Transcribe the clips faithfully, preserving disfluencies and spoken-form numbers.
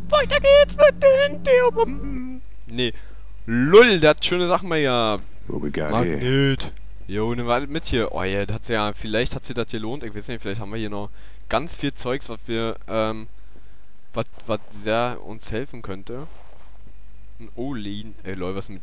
Weiter geht's mit den Deobomben. Nee. Lull, der hat schöne Sachen mal ja. What we got here? Magnet. Jo, nimm mal mit hier. Oh ja, das hat's ja, vielleicht hat sich das gelohnt. Ich weiß nicht, vielleicht haben wir hier noch ganz viel Zeugs, was wir, ähm, was, was sehr uns helfen könnte. Ein Olin. Ey, lol, was mit.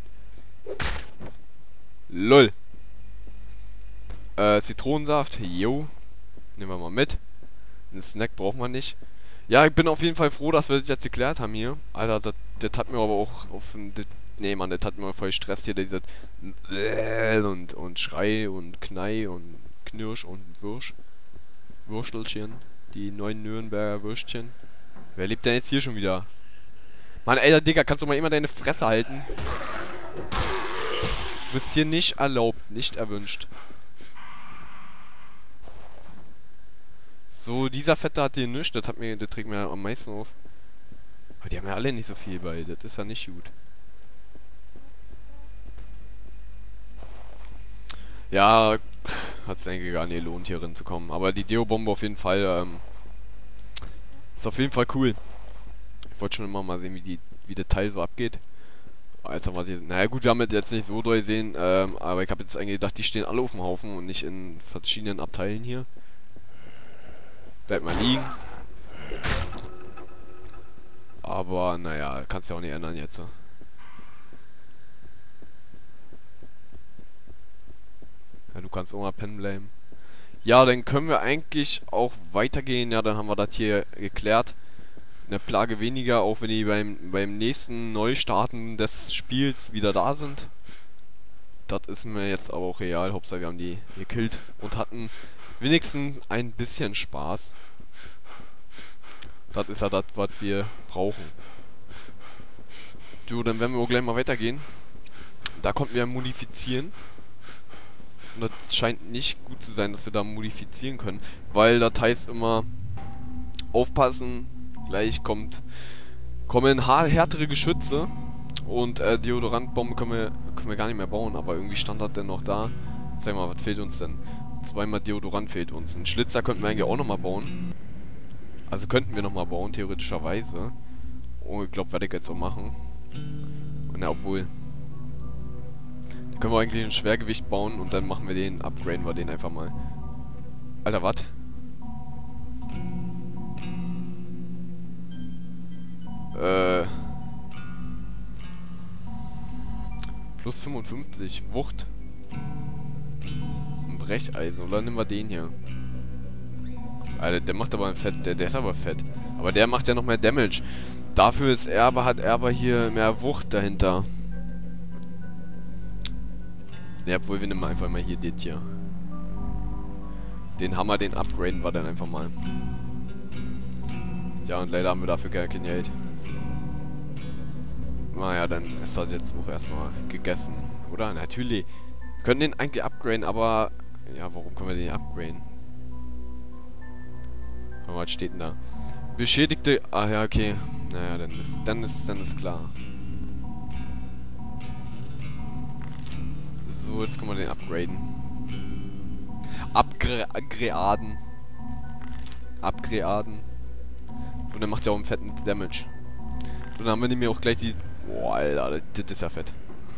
Lol. Äh, Zitronensaft. Jo. Nehmen wir mal mit. Einen Snack brauchen wir nicht. Ja, ich bin auf jeden Fall froh, dass wir das jetzt geklärt haben hier. Alter, das, das hat mir aber auch auf das, nee, Mann, das hat mir voll Stress hier, dieser und, und Schrei und Knei und Knirsch und Würsch. Würstelchen. Die neuen Nürnberger Würstchen. Wer lebt denn jetzt hier schon wieder? Mann, ey, Digga, kannst du mal immer deine Fresse halten? Du bist hier nicht erlaubt, nicht erwünscht. So, dieser Fette hat hier nichts, das hat mir, das trägt mir am meisten auf. Aber die haben ja alle nicht so viel bei, das ist ja nicht gut. Ja, hat es eigentlich gar nicht gelohnt, hier rein zu kommen. Aber die Deo-Bombe auf jeden Fall, ähm, ist auf jeden Fall cool. Ich wollte schon immer mal sehen, wie die, wie das Teil so abgeht. Also, was ich, naja gut, wir haben das jetzt nicht so doll gesehen, ähm, aber ich habe jetzt eigentlich gedacht, die stehen alle auf dem Haufen und nicht in verschiedenen Abteilen hier. Bleibt mal liegen. Aber, naja, kannst ja auch nicht ändern jetzt. Ja, du kannst auch mal pennen bleiben. Ja, dann können wir eigentlich auch weitergehen. Ja, dann haben wir das hier geklärt. Eine Plage weniger, auch wenn die beim, beim nächsten Neustarten des Spiels wieder da sind. Das ist mir jetzt aber auch real. Hauptsache wir haben die gekillt und hatten wenigstens ein bisschen Spaß. Das ist ja das, was wir brauchen. Du, dann werden wir auch gleich mal weitergehen. Da konnten wir modifizieren. Und das scheint nicht gut zu sein, dass wir da modifizieren können. Weil das heißt immer, aufpassen, gleich kommt kommen härtere Geschütze. Und äh, Deodorantbomben können wir, können wir gar nicht mehr bauen. Aber irgendwie stand das denn noch da. Sag mal, was fehlt uns denn? Zweimal Deodorant fehlt uns. Einen Schlitzer könnten wir eigentlich auch nochmal bauen. Also könnten wir nochmal bauen, theoretischerweise. Oh, ich glaube, werde ich jetzt auch machen. Und ja, obwohl. Dann können wir eigentlich ein Schwergewicht bauen und dann machen wir den, upgraden wir den einfach mal. Alter, was? Äh. Plus fünfundfünfzig. Wucht. Ein Brecheisen. Oder nehmen wir den hier? Alter, der macht aber ein Fett. Der, der ist aber fett. Aber der macht ja noch mehr Damage. Dafür ist er aber, hat er aber hier mehr Wucht dahinter. Ja, obwohl wir nehmen einfach mal hier den hier. Den Hammer, den upgraden wir dann einfach mal. Ja, und leider haben wir dafür gar kein Geld. Naja, dann ist das jetzt auch erstmal gegessen. Oder? Natürlich. Wir können den eigentlich upgraden, aber... Ja, warum können wir den upgraden? Was steht denn da? Beschädigte... Ah ja, okay. Naja, dann ist, dann ist, dann ist klar. So, jetzt können wir den upgraden. Upgraden. Upgraden. Und dann macht er auch einen fetten Damage. Und dann haben wir nämlich auch gleich die... Boah, Alter, das ist ja fett.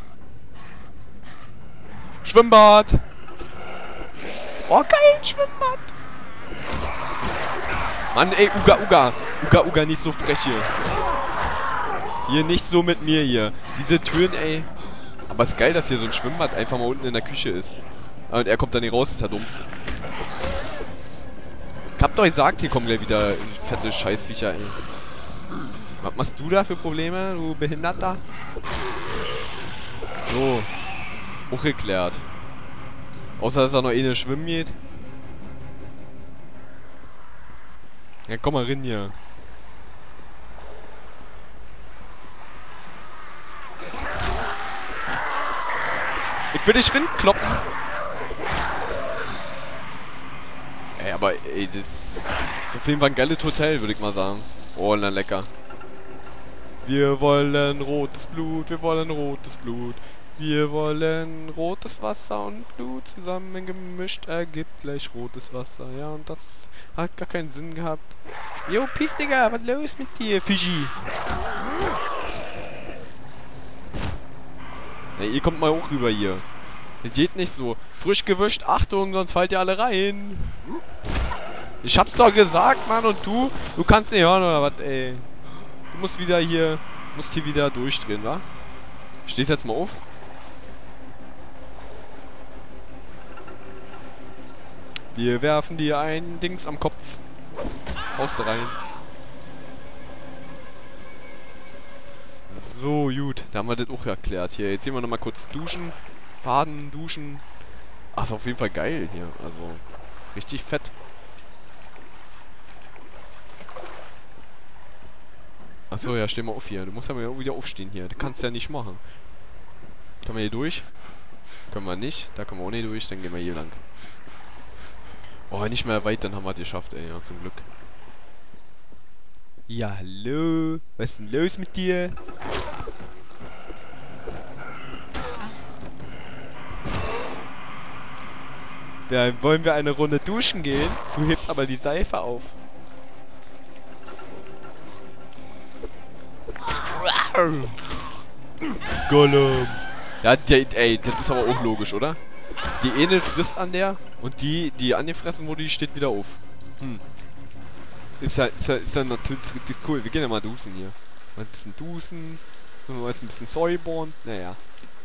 Schwimmbad! Oh, geil, Schwimmbad! Mann, ey, Uga, Uga. Uga, Uga, nicht so frech hier. Hier, nicht so mit mir hier. Diese Türen, ey. Aber es ist geil, dass hier so ein Schwimmbad einfach mal unten in der Küche ist. Und er kommt da nicht raus, ist ja dumm. Ich hab doch gesagt, hier kommen gleich wieder fette Scheißviecher, ey. Was machst du da für Probleme, du Behinderter? So. Auch geklärt. Außer, dass er noch eh eine schwimmen geht. Ja, komm mal rein hier. Ich will dich rinkloppen. Ey, aber ey, das... So viel war ein geiles Hotel, würde ich mal sagen. Oh, na lecker. Wir wollen rotes Blut, wir wollen rotes Blut. Wir wollen rotes Wasser und Blut zusammengemischt ergibt gleich rotes Wasser. Ja, und das hat gar keinen Sinn gehabt. Jo, Peace, Digga, was los mit dir, Fischi? Ja, ihr kommt mal hoch rüber hier. Das geht nicht so. Frisch gewischt, Achtung, sonst fallt ihr alle rein. Ich hab's doch gesagt, Mann, und du? Du kannst nicht hören, oder was, ey? Du musst wieder hier, musst hier wieder durchdrehen, wa? Stehst jetzt mal auf? Wir werfen dir ein Dings am Kopf. Haust da rein. So, gut. Da haben wir das auch erklärt. Hier, jetzt sehen wir nochmal kurz duschen. Baden, duschen. Ach, ist auf jeden Fall geil hier. Also, richtig fett. Achso, ja, steh mal auf hier. Du musst ja mal wieder aufstehen hier. Du kannst ja nicht machen. Können wir hier durch? Können wir nicht. Da kommen wir auch nicht durch. Dann gehen wir hier lang. Oh, nicht mehr weit, dann haben wir es geschafft, ey. Ja, zum Glück. Ja, hallo. Was ist denn los mit dir? Ja, wollen wir eine Runde duschen gehen? Du hebst aber die Seife auf. Gollum. Ja, der, ey, das ist aber auch logisch, oder? Die eine frisst an der und die, die angefressen wurde, die steht wieder auf. Hm. Ist ja, ist ja, ist ja natürlich richtig cool. Wir gehen ja mal duschen hier. Mal ein bisschen duschen. Mal jetzt ein bisschen säubern. Naja.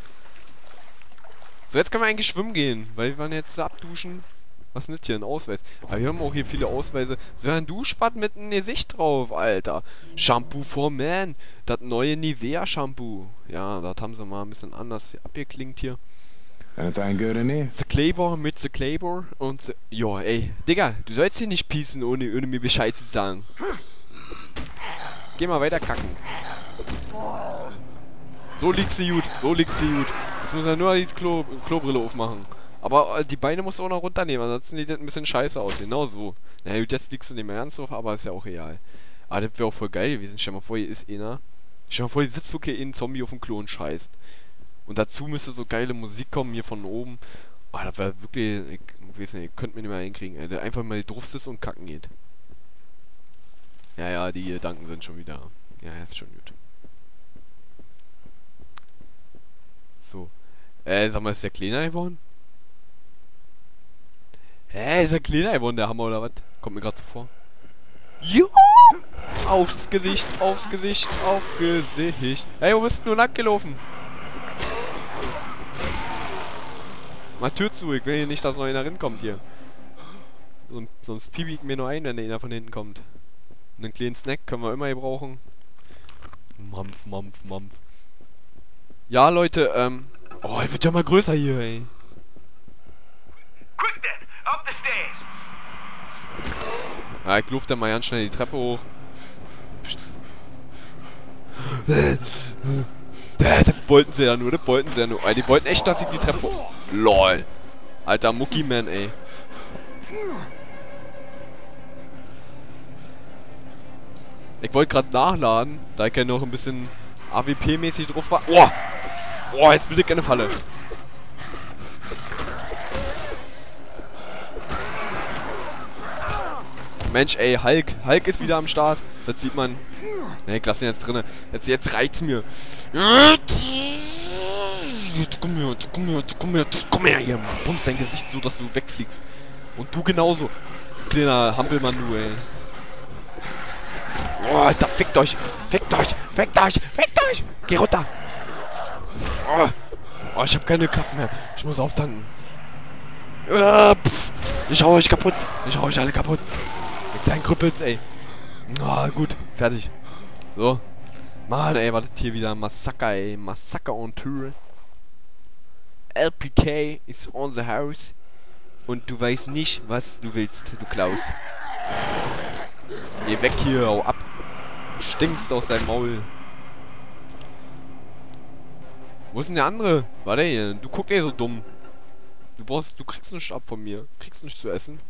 So, jetzt können wir eigentlich schwimmen gehen, weil wir waren jetzt abduschen. Was ist denn das hier? Ein Ausweis. Aber wir haben auch hier viele Ausweise. So ein Duschbad mit einem Gesicht drauf, Alter. Shampoo for Man. Das neue Nivea-Shampoo. Ja, das haben sie mal ein bisschen anders abgeklingt hier. Anything good in there? The Kleber mit The Kleber und the... Ja, ey. Digga, du sollst hier nicht pießen, ohne, ohne mir Bescheid zu sagen. Geh mal weiter kacken. So liegst du gut. So liegst du gut. Jetzt muss er nur die Klo Klobrille aufmachen. Aber äh, die Beine musst du auch noch runternehmen, ansonsten sieht das ein bisschen scheiße aus. Genau so. Na gut, jetzt liegst du nicht mehr ernst drauf, aber ist ja auch real. Aber das wäre auch voll geil gewesen. Stell mal vor, hier ist einer. Stell mal vor, hier sitzt wirklich ein Zombie auf dem Klo und scheißt. Und dazu müsste so geile Musik kommen hier von oben. Oh, das wäre wirklich... Ich, ich weiß nicht, ihr könnt mir nicht mehr hinkriegen, ey. Der einfach mal drauf sitzt und kacken geht. Ja, ja, die Gedanken sind schon wieder... Ja, ist schon gut. So. Äh, sag mal, ist der kleiner geworden? Hä, ist der kleiner geworden, der Hammer, oder was? Kommt mir gerade so vor. Juhu! Aufs Gesicht, aufs Gesicht, auf Gesicht. Hey, wo bist du lang gelaufen? Mal Tür zu, ich will hier nicht, dass noch einer reinkommt hier. Sonst, sonst piep ich mir nur ein, wenn einer von hinten kommt. Und einen kleinen Snack können wir immer gebrauchen. Mampf, Mampf, Mampf. Ja, Leute, ähm... Oh, er wird ja mal größer hier, ey. Quick then, up the stairs. Ja, ich luft dann mal ganz schnell die Treppe hoch. Das wollten sie ja nur, das wollten sie ja nur. Die wollten echt, dass ich die Treppe hoch... LOL. Alter Muckiman, ey. Ich wollte gerade nachladen, da ich ja noch ein bisschen A W P-mäßig drauf war. Oh! Oh, jetzt bitte keine Falle. Mensch, ey, Hulk. Hulk ist wieder am Start. Das sieht man. Ne, ich lasse ihn jetzt drinne. Jetzt, jetzt reicht's mir. Komm her, komm her, komm her, komm her hier. Bums dein Gesicht so, dass du wegfliegst. Und du genauso. Kleiner Hampelmann, du, ey. Oh, Alter, fickt euch. Fickt euch. Fickt euch. Fickt euch. Geh runter. Oh, oh ich hab keine Kraft mehr. Ich muss auftanken. Uh, ich hau euch kaputt. Ich hau euch alle kaputt. Mit kleinen Krüppels, ey. Ah, oh, gut. Fertig. So. Mann, ey, wartet hier wieder Massaker, ey. Massaker on Tour. L P K is on the house. Und du weißt nicht, was du willst, du Klaus. Geh weg hier, hau ab. Stinkst aus deinem Maul. Wo ist denn der andere? Warte hier, du guckst eh so dumm. Du brauchst, du kriegst nichts ab von mir. Kriegst nichts zu essen.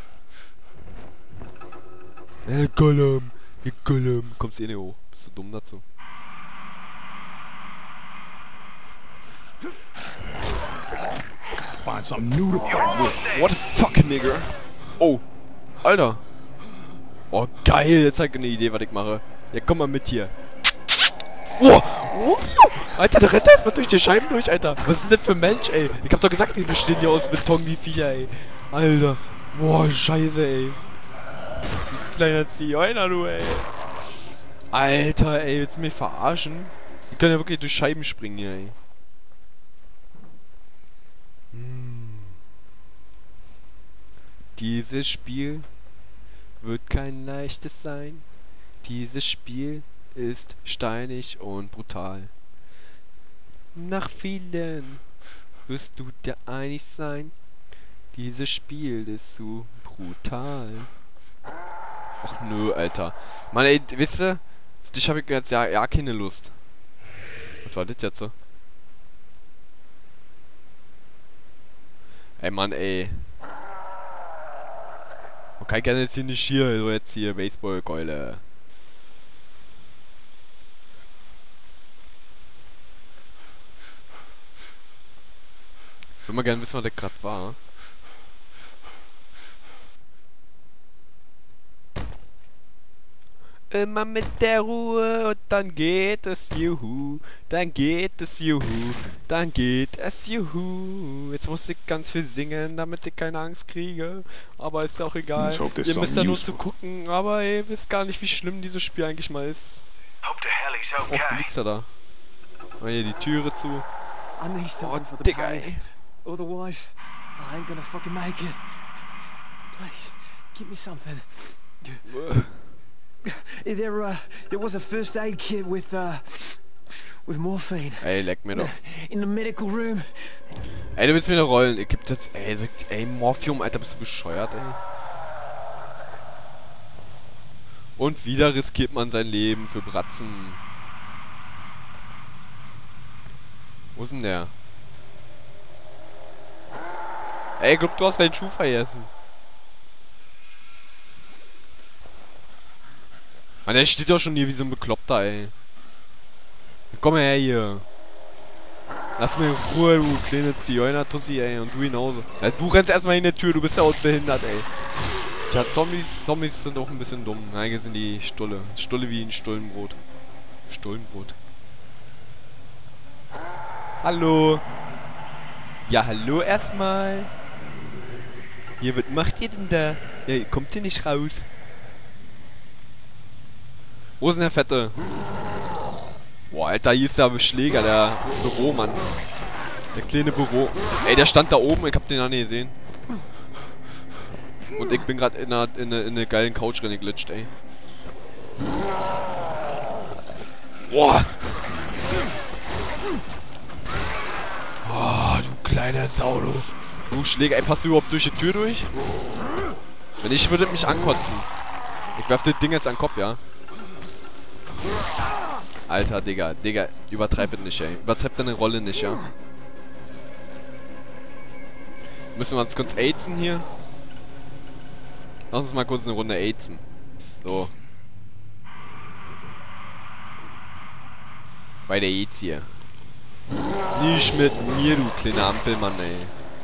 Hey Gollum, hey Gollum. Kommst eh nicht hoch. Bist du dumm dazu? Find something new to fight with. What the fuck, nigga? Oh, Alter. Oh, geil. Jetzt habe ich eine Idee, was ich mache. Ja, komm mal mit hier. Oh, oh. Alter, der rennt erstmal durch die Scheiben durch, Alter. Was ist denn das für ein Mensch, ey? Ich hab doch gesagt, die bestehen hier aus Beton, die Viecher, ey. Alter. Boah, scheiße, ey. Du kleiner Zigeuner, du, ey. Alter, ey. Willst du mich verarschen? Die können ja wirklich durch Scheiben springen hier, ey. Hm. Dieses Spiel wird kein leichtes sein. Dieses Spiel ist steinig und brutal. Nach vielen wirst du dir einig sein, dieses Spiel ist so brutal. Och nö, Alter. Mann, ey, wisst ihr, auf dich hab ich jetzt ja, ja keine Lust. Was war das jetzt so? Ey, Mann, ey. Man kann gerne jetzt hier nicht hier, so jetzt hier Baseballkeule. Ich würde mal gerne wissen, was der gerade war. Immer mit der Ruhe und dann geht es, juhu. Dann geht es, juhu. Dann geht es, juhu. Jetzt muss ich ganz viel singen, damit ich keine Angst kriege. Aber ist auch egal. Ihr müsst da nur zu gucken. Aber ihr wisst gar nicht, wie schlimm dieses Spiel eigentlich mal ist. Hope the hell he's Och, du okay. liegst ja da. Mal hier die Türe zu. I need something Oh, for the Digga, pain. ey. Otherwise, I ain't gonna fucking make it. Please, give me something. There, uh, there was a first aid kit with, uh, with morphine Ey, leck mir doch. in the medical room. Ey, du willst mir eine rollen. Ich geb das. Ey, sagt, ey, Morphium, Alter, bist du bescheuert, ey. Und wieder riskiert man sein Leben für Bratzen. Wo ist denn der? Ey, ich glaub, du hast deinen Schuh vergessen. Mann, der steht doch schon hier wie so ein Bekloppter, ey. Komm her hier. Lass mir in Ruhe, du kleine Zigeuner-Tussi, ey. Und du genauso. Ja, du rennst erstmal in die Tür, du bist ja auch behindert, ey. Tja, Zombies, Zombies sind auch ein bisschen dumm. Nein, sind die Stulle. Stulle wie ein Stullenbrot. Stullenbrot. Hallo. Ja, hallo erstmal. Hier, was macht ihr denn da? Ja, ihr kommt hier nicht raus. Wo ist denn der Fette? Boah, Alter, hier ist der Schläger, der Büromann. Der kleine Büro. Ey, der stand da oben, ich hab den noch nie gesehen. Und ich bin gerade in einer in eine, in eine geilen Couch reingeglitscht, ey. Boah! Oh, du kleiner Sau, du. Du Schläger, ey, passt du überhaupt durch die Tür durch? Wenn nicht, würde mich ankotzen. Ich werf das Ding jetzt an den Kopf, ja? Alter, Digga, Digga, übertreib es nicht, ey. Übertreib deine Rolle nicht, ja? Müssen wir uns kurz aitzen hier? Lass uns mal kurz eine Runde aitzen. So. Bei der AIDS hier. Nicht mit mir, du kleiner Ampelmann, ey.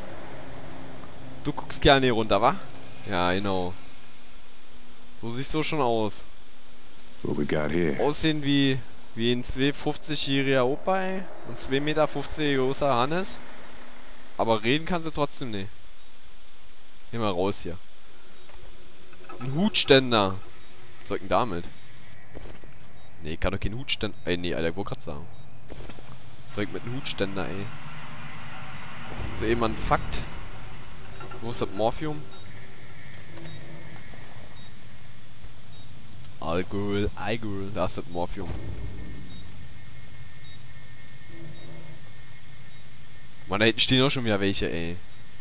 Du guckst gerne hier runter, wa? Ja, genau. So siehst du schon aus. What we got here? Aussehen wie, wie ein zwei Meter fünfzig-jähriger Opa, ey. Und zwei Meter fünfzig großer Hannes. Aber reden kann sie trotzdem nicht. Geh mal raus hier. Ein Hutständer. Was soll ich denn damit? Nee, ich kann doch keinen Hutständer. Ey, nee, Alter, ich wollte gerade sagen. Was soll ich mit einem Hutständer, ey? So, eben ein Fakt. Wo ist das Morphium? Algirl, Algirl, da ist das Morphium. Mann, da hinten stehen auch schon wieder welche, ey.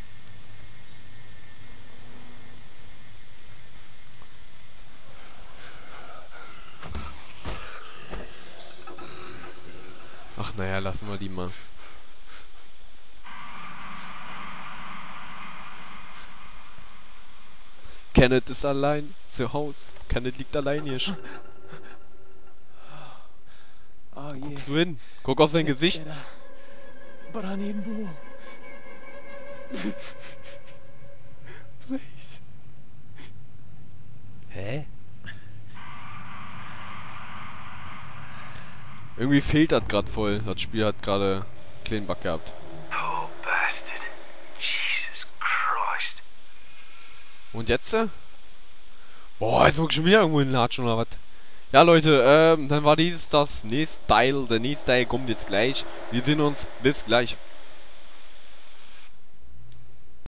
Ach naja, lassen wir die mal. Kenneth ist allein zu Hause. Kenneth liegt allein hier. Oh, yeah. Guckst du hin? Guck auf sein Gesicht. Better. but I need more. Please. Hä? Irgendwie fehlt das gerade voll. Das Spiel hat gerade einen kleinen Bug gehabt. Poor bastard. Jesus Christ. Und jetzt? Boah, jetzt muss ich schon wieder irgendwo hinlatschen oder was? Ja, Leute, ähm, dann war dies das nächste Teil. Der nächste Teil kommt jetzt gleich. Wir sehen uns. Bis gleich.